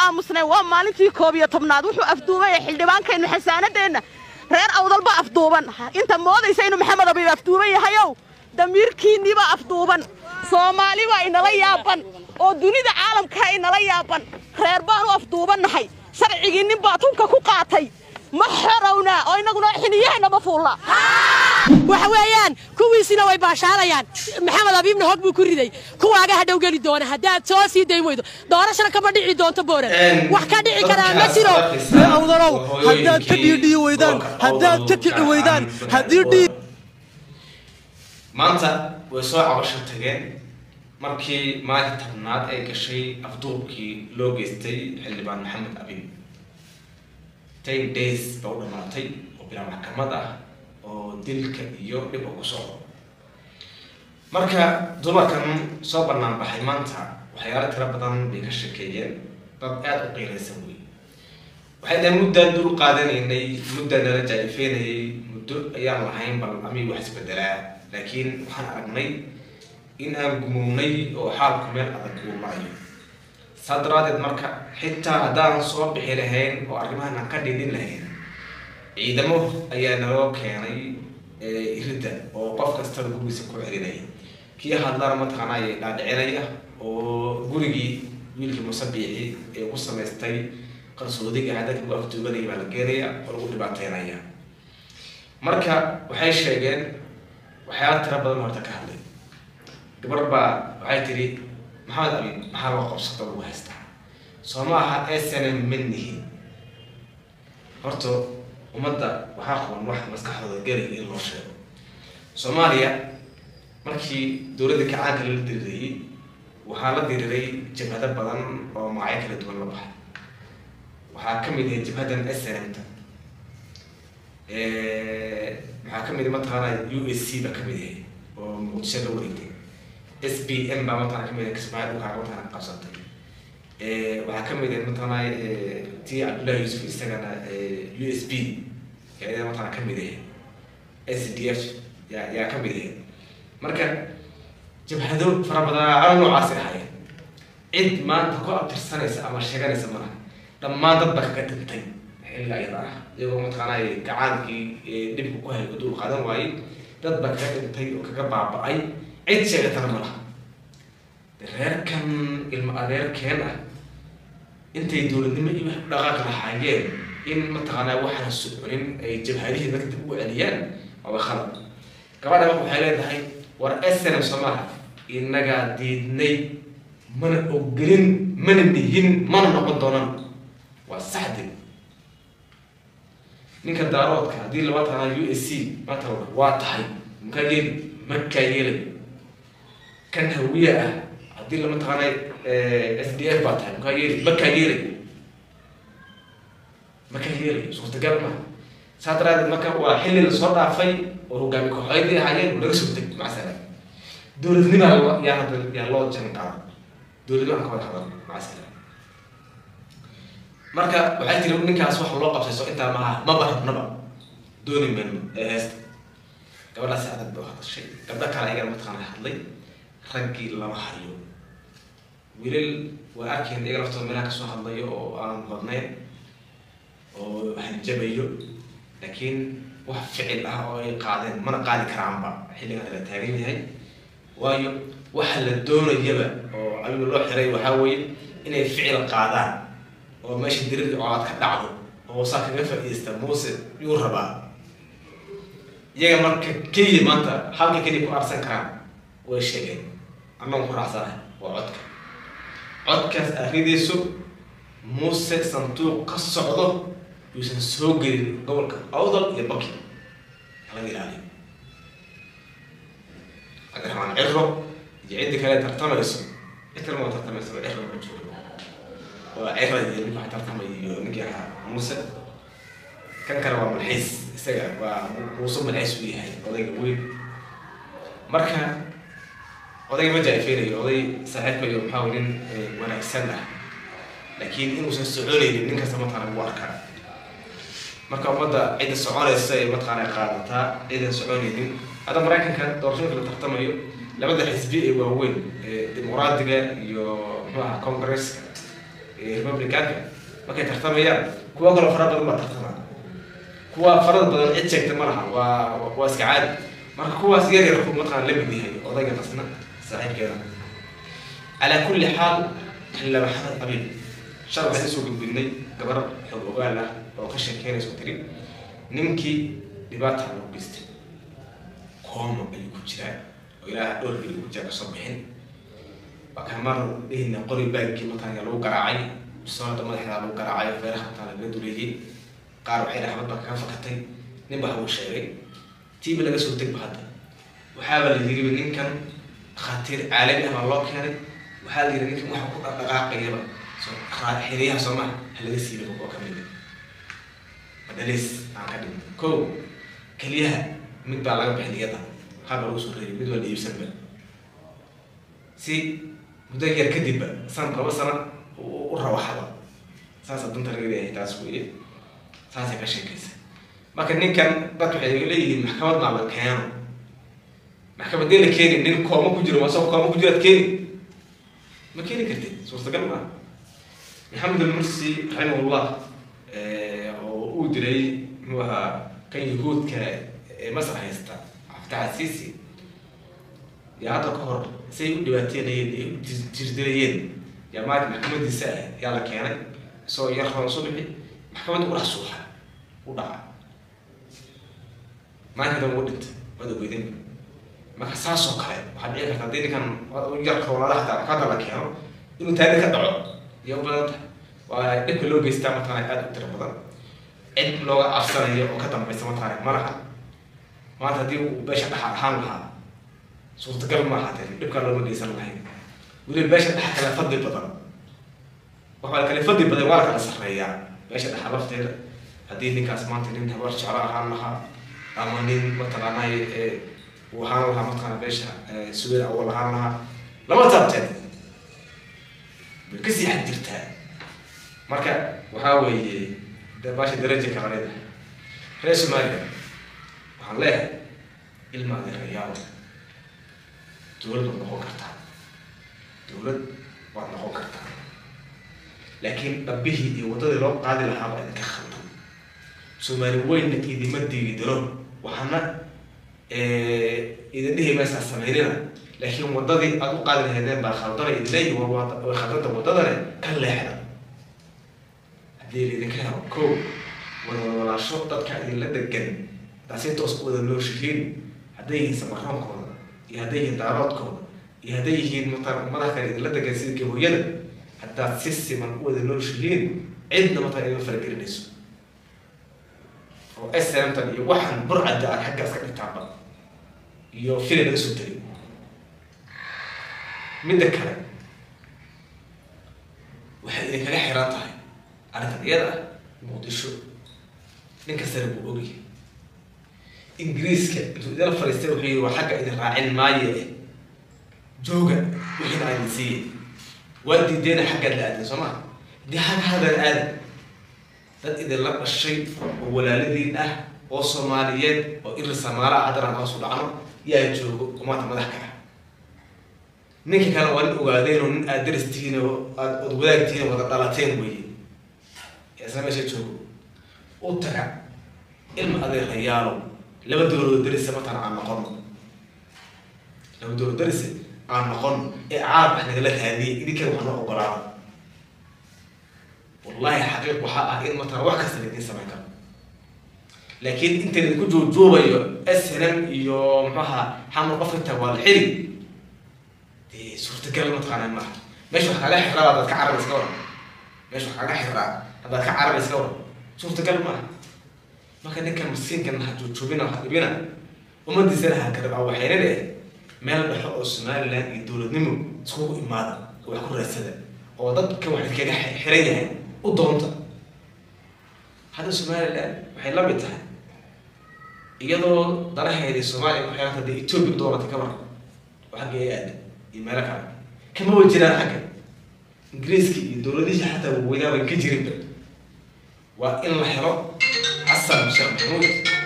aamusnay waa maalintii 11aad wuxuu afduubay xildhibaankaynu xasaanadeena reer awdalba afduuban inta moodaysa inuu maxamed abi afduubay yahayow damiirkiiniba afduuban Soomaali waa inala yaaban oo dunida caalamka inala yaaban reer baan u afduubanahay sharcigii nin baa tunka ku qaatay ma xorowna oo inaguna xiniyahna ma fuula waxa weeyaan kuwiisina way baashaalayaan maxamed abiibna hog buu ku riday kuwaaga hadhow gali doona hadaad soo sii day weydo doorashana kama dhici doonto boora wax ka dhici kara ma jiro awdalow hadaad ka dhigi weydaan hadaad ka kici weydaan hadii maanta way soo cabasho tageen markii maalinta tanaad ay gashay afduubkii loo geystay xildhibaan maxamed abiib 10 days baa u dhamaatay oo bilaa maxkamad ah oo dilka iyo dhib ku socdo marka dumarkan soo banaan baxay maanta waxyaalo tira badan bay ka sheekeeyeen dad aad u qiiraysan way waxay dad muddo dul qaadanaynay muddo nala jaayfeenay muddo ayaan lahayn bal ami wax isbedelaa laakiin waxaan aragnay in aan gumuunay oo xaalku meel adag uu marayo sadraadeed marka xitaa haddaan soo bixi lahayn oo arrimahan aan ka dhidhin lahayn ciidamo ayaa naloo keenay irida oo qof kasta gurigiisa ku celinay kii hadlana mataqaanaa ay dhaadhicinaya oo gurigii wiilkii musabiixi ee ku samaystay qarsoodiga hadda ku afduubanay baa la geenaya oo lagu dhibaateynaya marka waxay sheegeen waxyaalo tira badan horta ka hadlay gabar baa waxay tiri maxamed abi maxaa loo qabsato lagu haystaa Soomaha SNM minnihi horta umada waxaa qoon wax maskaxdooda gari in loo sheego Soomaaliya markii dawladda kacaanka la diray waxaa la diray jabhado badan oo magacyo kala duwan la baxay waxaa ka mid ah jabhadan SNM waxaa ka mid ah mataqaanaa USC ba ka mid ah oo muqdisho loo wareegtay SPM baa mataqaanaa ka mid ah Kismaayo waxaa mataqaanaa qabsatay waxaa ka mid ah mataqaanaa tii Abdullahi Yusuf isagana USB يعني مثلا كم بديه SDF يا كم بديه مركب جبهدون فربنا على نوع عصر هاي عد ما تقول أبترسنا أما الشجرة يسمونها لما تطبخ كتنتين إلا إذا يوم مثلا كعان كي نبي كوه يقولوا خادم واي تطبخ كتنتين وكجبع بعي عد شجرة ترملها غير كان المقادير كنا أنت يدور النمى لغاك الحاجين إن مثلا واحد السؤالين جبهته ذاك تبغى عليان أو خلط كمان أبغى حاجة هاي ورأسنا سماها إن قاعدين من أجرين من النهين من نقدرنا والسعد من كدارات كدي اللي مثلا USC مثلا واضحة مكاين مكاين كان هوية دي اللي مثلا SDF واضحة مكاين مكاهيري صوت قلمه ساتراد المكان وحل الصوت عفي وهو قام يكون عيدي حاجين ولا سبتك مع سلام دور الدنيا يا هذا يا الله جنقا دور الدنيا كمان حضر مع سلام مركا وعيتي لو انك اصبح الله قبل سو انت ما بحب نبا دوني من هست قبل لا ساعدت بهذا الشيء قبل كان ايغا متخانه حدلي رجي لما حيو ويل واركين ايغا لفتو ميلا كسو حدليو او aan badneen oo hanjabayo laakiin wax ficil ah oo ay qaadeen mana qaali karaanba xilliga la taagan yahay waayo waxa la doonayaba oo abiga loo xiray waxa weeye inay ficil qaadaan oo meesha dirir oo aad ka dhacdo oo saaka ka faa'iideysta Muuse yuu rabaa iyaga marka kaliya maanta halka kaliya ku arsan karaan way sheegeen annagu ku raacsanahay waa codkaas akhridiisu Muuse santuuq ka socdo يوسف سوقي قولك أوضل يبكي على جيراني أقدر عن عرّو يعد كلا ترتمى اسم إتر ما ترتمى اسم عرّو بنشوف وعرّو اللي ما ترتمى نجح موسى كان كروا من الحس سجى ووصل من الحس فيها قضية قوي مركها قضية ما جاي فيني قضية ساعات ما يوم حاولين وأنا أكسنها لكن إنه سنسعوني لأنك سمعت عن الوركة marka umada cid soconaysa ay matqaana qaadataa cid soconaynin hada Mareykanka doorashooyinka la tartamayo labada xisbi ee waaweyn dimuqraadiga iyo maxaa Congress ريبابليكانك ما كان تختميان كوا قالوا فرد ما تختمها كوا فرد بدل عد شيء تمرها واسكعاد ما كوا سير يركب مثلا لبدي هي وضيق قصنا صحيح كذا على كل حال إلا محمد أبين شرب سيسوق بالني قبر حب له أو خشة كيني سوتري نمكي دباتها لو بيست قوم بالكوتشاء وإلى دور بالكوتشاء صبحين وكمر إن قريب باقي مثلا لو قرعي بصورة ما إحنا لو قرعي فيرها مثلا بدوريه قارب حين أحمد بكر فقطين نبه هو الشيء تيب اللي سوتك بهذا وحاول يجيب إن كان خطير عالمي أمام الله كان وحاول يجيب إن محقق دقائق يبا حينها سمع هل يسيب بقى كمل مدلس عن كده كو كليها متبالغ بحنيتها هذا هو سوري بدو اللي يسمى سي مدير كذب سنة قبل سنة وروح هذا ساسا دون ترغيب تاسويه ساسا كشيء كيس ما كان بتوحي لي محكمة مع الكيان محكمة دي اللي كيني نين كوما كجرو ما سو كوما كجرو كيني ما كيني كرتي صورة قلنا محمد المرسي رحمه الله ودري هو كان يقول كمسرح يستا بتاع السيسي يا هذا كهر سيد دواتين تجدريين يا ماك محكمة النساء يلا كيانك سو يرفع صبحي محكمة وراح صوحة وضع ما هذا مودت هذا بيدين ما كساسو كاي waxaa dhici karta hadii kan yarka walaalaha taa ka dala keeno inuu taadi ka dhaco iyo badan waa dhibka loo geystaa mataan aad u tiro badan cid looga afsanayo oo ka dambaysa mataan malaha maanta hadii uu beesha dhaxal ahaan lahaa suurtagal ma aha dhibka loo geysan lahayn weli beesha dhaxal kala fadli badan waxa kala fadli badan waa kala sareeyaa beesha dhaxal lafteeda hadii ninkaas maanta nin habar jecel ahaan lahaa ama nin mataqaanay وحنا لها مطعم بيشة سوينا أول لها لما تبتدي بالكسي حد يرتاح مركا وحاول ده باش درجة كمان ليش ما يقدر وحنا إلما الرياض تولد ونحو كرتان تولد ونحو كرتان لكن أبيه يوضد لهم قاعد لها بعد كخلطان سومالي وين نتيدي مدي يدرون وحنا إذا ديه بس السميرنا لكن وضدي أدو قادر هذين بخلطنا إليه وخلطنا وضدنا كان لاحنا هذي اللي ذكرها كو ولا شو تذكر اللي لدكن تحسين توصل إلى النورشين هذيه سماهم كونا هذيه دارات كونا هذيه المرة كان اللي لدكن سيرك ويلا حتى تسيس من قوة النورشين عندنا مثلا يفرق الناس وأسلم تاني وحن برعة ده حق أسكت التعبان يوفير لنا سوتري من ذكر وحد كان حيران طاي أنا تدير مقدشو نكسر بوجي إنجليز كده تقدر فريستي وحي وحاجة إذا راعين ماي جوجا وحين عايزين ودي دينا حاجة لأدي سمع دي حاجة هذا الآن إذا لقى الشيء ولا الذي وصوماليات وإلى سمارة عذرا ناصر عنه يجوا كمان مذكرة نيجي كانوا وقاعدين ودرستين وذاكتين وطلعتين ويا يا سلام ايش تشوفوا وترى علم هذا خيالو لما تدور درس مثلا عن نقرن لما تدور درس عن نقرن إعاب إحنا قلت هذه دي كانوا حنا قرارا والله حقيقة وحقها إن مثلا واحد سنتين سمعتها لكن أنت اللي كنت جوبا أسلم يوم معها حمل قفلته والحري دي صورة كلمة تقال معها مش وحنا لا حرا هذا كعرب سكور مش وحنا لا حرا هذا كعرب سكور صورة كلمة ما كان نكمل مسكين كان هتشوفينا وحبينا وما دي سنة هكذا أو حيرة ليه ما البحر الصومال لا يدور نمو سكوا إمادة ويحكوا رسالة وضد كم واحد كده حرية وضمطة هذا الصومال الآن وحين لم يتحد iyadoo daraheedii Soomaaliya waxay hadda Ethiopia dooratay ka war waxa ay aad imaaraka kama wajiraan xagga Ingiriiska iyo dawladiisa xataa wadaaba ka jirin waa in la helo Xasan Sheekh Maxamuud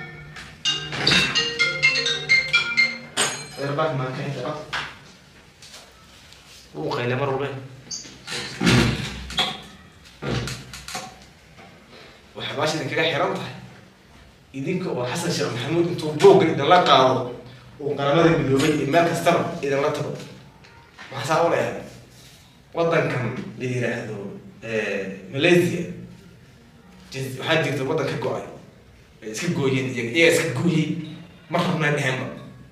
erbaak ma ka hada uu qayla mar walba حباش إذا كده حرمته إذنك وحسن شيخ محمود أنتم بوق إذا لا قارو وقرامات المليومين المال كستر إذا لا تبط ما حصل يعني وطن كم اللي هذا ماليزيا waxaa jirta waddanka go'ay iska gooyeen iyaga iska gooyay ma rabnaa dhahanba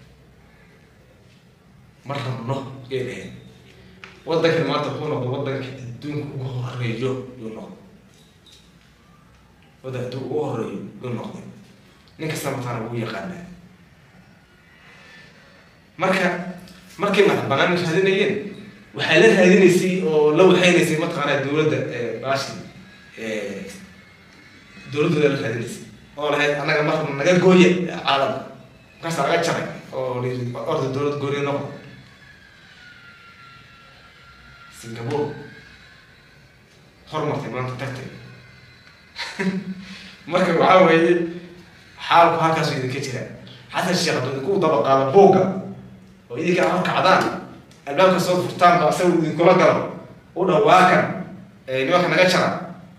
ma rabno ee waddanka maanta wuxuu noqday waddanka adduunka ugu horeeyo yuu noqday waddanka ugu horeeyo yuu noqday nin kasta mataan ugu yaqaanaa markay madaxbanaan raadinayeen waxaa la raadinaysay oo la waxaynaysay mataqaanaa dowladda baashi dowladda la raadinaysay oo lahayd anaga marka naga gooye caalamka markaas laga jaray oo orda dowlad gooniyo noqdo Singapore hormartay maanta tagtay marka waxaa weeye xaalku halkaas idinka jira xasan sheekh hadduu idinku daba qaado buugga oo idinka halka cadaan albaabka soo furtaan baa asagu idinkula galo u dhawaakan nimanka naga jara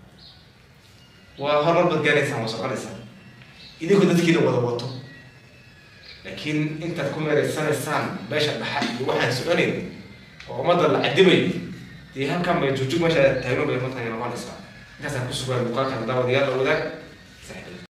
waa hormar baad gaaraysaan waa soconaysaan idinku dadkiina wada wato laakiin intaad ku meeraysanaysaan meesha dhaxa iyo waxaan soconayn oo ummadda la cadimayo dee halkan bay juujug meesha taagno bay mataqaanaa noqonaysaa intaasaan ku sugan muuqaalkan daawadayaal la wadaag